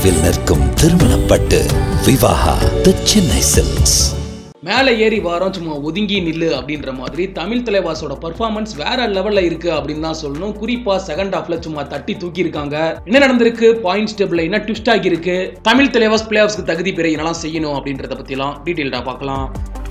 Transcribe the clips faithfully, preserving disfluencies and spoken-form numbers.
நினைவில் நிற்கும் திருமணப்பட்டு விவாஹா தி சென்னை சில்க்ஸ். மேலே ஏறி வாரம் சும்மா ஒதுங்கி நில்லு அப்படின்ற மாதிரி தமிழ் தலைவாசோட பர்ஃபார்மன்ஸ் வேற லெவல்ல இருக்கு அப்படின்னு தான் சொல்லணும். குறிப்பா செகண்ட் ஹாஃப்ல சும்மா தட்டி தூக்கி இருக்காங்க. என்ன நடந்திருக்கு, பாயிண்ட்ஸ் டேபிள்ல என்ன ட்விஸ்ட் ஆகி இருக்கு, தமிழ் தலைவாஸ் பிளே ஆஃப்ஸ்க்கு தகுதி பெற என்னெல்லாம் செய்யணும் அப்படின்றத பத்திலாம் டீடைல்டா பார்க்கலாம்.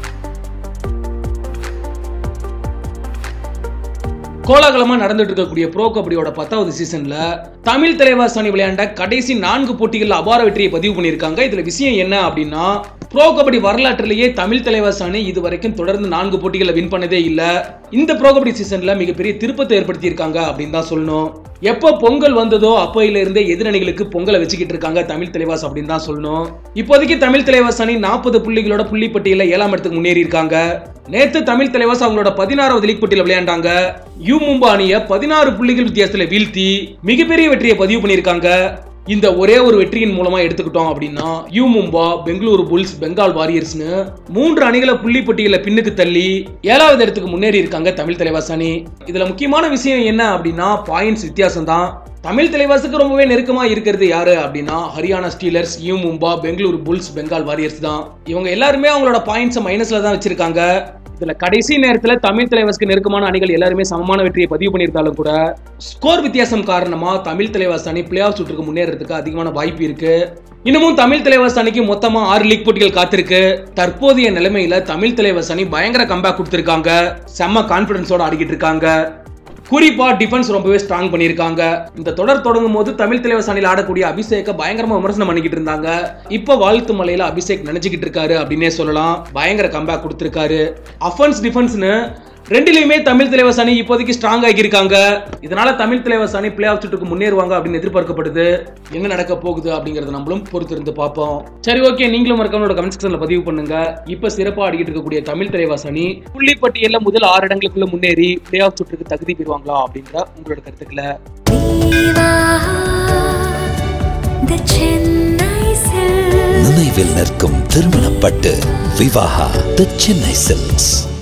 கோலாகலமா நடந்துட்டு இருக்கக்கூடிய ப்ரோ கபடியோட பத்தாவது சீசன்ல தமிழ் தலைவாஸ் அணி விளையாண்ட கடைசி நான்கு போட்டிகள்ல அபார வெற்றியை பதிவு பண்ணியிருக்காங்க. இதுல விஷயம் என்ன அப்படின்னா, ப்ரோ கபடி வரலாற்றிலேயே தமிழ் தலைவாஸ் அணி இது வரைக்கும் தொடர்ந்து நான்கு போட்டிகளை வின் பண்ணதே இல்ல. இந்த ப்ரோ கபடி சீசன்ல மிகப்பெரிய திருப்பத்தை ஏற்படுத்தி இருக்காங்க அப்படின்னு தான் சொல்லணும். எப்போ பொங்கல் வந்ததோ அப்பையில இருந்தே எதிரணிகளுக்கு பொங்கலை வச்சுக்கிட்டு இருக்காங்க தமிழ் தலைவாஸ் அப்படின்னு தான் சொல்லணும். இப்போதைக்கு தமிழ் தலைவாஸ் அணி நாற்பது புள்ளிகளோட புள்ளி பட்டியல ஏழாம் இடத்துக்கு முன்னேறி இருக்காங்க. நேத்து தமிழ் தலைவாஸ் அவங்களோட பதினாறாவது லீக் போட்டியில விளையாண்டாங்க. யூ மும்பா அணியை பதினாறு புள்ளிகள் வித்தியாசத்துல வீழ்த்தி மிகப்பெரிய வெற்றியை பதிவு பண்ணியிருக்காங்க. இந்த ஒரே ஒரு வெற்றியின் மூலமா எடுத்துக்கிட்டோம் அப்படின்னா யூ மும்பா, பெங்களூரு புல்ஸ், பெங்கால் வாரியர்ஸ்னு மூன்று அணிகளை புள்ளி பட்டியல பின்னுக்கு தள்ளி ஏழாவது இடத்துக்கு முன்னேறி இருக்காங்க தமிழ் தலைவாஸ் அணி. இதுல முக்கியமான விஷயம் என்ன அப்படின்னா பாயிண்ட்ஸ் வித்தியாசம் தான். தமிழ் தலைவாசுக்கு ரொம்பவே நெருக்கமா இருக்கிறது யாரு அப்படின்னா Haryana steelers, U Mumba, Bengaluru bulls, Bengal warriors தான். இவங்க எல்லாருமே அவங்களோட பாயிண்ட்ஸ் மைனஸ்ல தான் வச்சிருக்காங்க. இதுல கடைசி நேரத்துல தமிழ் தலைவாசுக்கு நெருக்கமான அணிகள் எல்லாருமே சமமான வெற்றியை பதிவு பண்ணியிருந்தாலும் கூட ஸ்கோர் வித்தியாசம் காரணமா தமிழ் தலைவாஸ் அணி பிளே ஆஃப் சுற்றுக்கு முன்னேறதுக்கு அதிகமான வாய்ப்பு இருக்கு. இன்னமும் தமிழ் தலைவாஸ் அணிக்கு மொத்தமா ஆறு லீக் போட்டிகள் காத்திருக்கு. தற்போதைய நிலைமையில தமிழ் தலைவாஸ் அணி பயங்கர கம்பேக் கொடுத்திருக்காங்க. செம்ம கான்பிடன்ஸோட ஆடிக்கிட்டு இருக்காங்க. குறிப்பா டிஃபென்ஸ் ரொம்பவே ஸ்ட்ராங் பண்ணியிருக்காங்க. இந்த தொடர் தொடங்கும் போது தமிழ் தலைவாஸ் அணியில் ஆடக்கூடிய அபிஷேக பயங்கரமா விமர்சனம் பண்ணிக்கிட்டு இருந்தாங்க. இப்ப வாழ்த்து மலையில அபிஷேக் நினைச்சுக்கிட்டு இருக்காரு அப்படின்னே சொல்லலாம். பயங்கர கம்பேக் கொடுத்திருக்காரு. அஃபென்ஸ் டிஃபென்ஸ்னு ரெண்டுலயுமே தமிழ் தலைவாஸ் அணி இப்போதைக்கு ஸ்ட்ராங் ஆகி இருக்காங்க. இதனால தமிழ் தலைவாஸ் அணி பிளே ஆஃப் சுற்றுக்கு முன்னேறுவாங்க அப்படின்னு எதிர்பார்க்கப்படுது. என்ன நடக்க போகுது அப்படிங்கறத நம்மளும் பொறுத்திருந்து பார்ப்போம். சரி, ஓகே, நீங்களும் மறக்காம கமெண்ட் செக்ஷன்ல பதிவு பண்ணுங்க. இப்ப சிறப்பா ஆடிக்கிட்டு இருக்கக்கூடிய தமிழ் தலைவாஸ் அணி புள்ளி பட்டியல்ல முதல் ஆறு இடங்களுக்குள்ள முன்னேறி பிளே ஆஃப் சுற்றுக்கு தகுதி பெறுவாங்களா அப்படின்ற உங்களோட கருத்துக்களை நினைவில் நிற்கும் திருமணப்பட்டு விவாஹா தி சென்னை சில்க்ஸ்.